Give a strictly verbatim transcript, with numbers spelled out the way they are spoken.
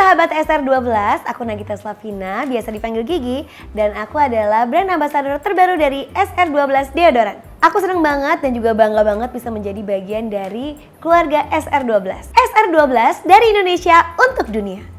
sahabat S R dua belas, aku Nagita Slavina, biasa dipanggil Gigi, dan aku adalah brand ambassador terbaru dari S R dua belas Deodoran. Aku seneng banget dan juga bangga banget bisa menjadi bagian dari keluarga S R dua belas. S R dua belas dari Indonesia untuk dunia.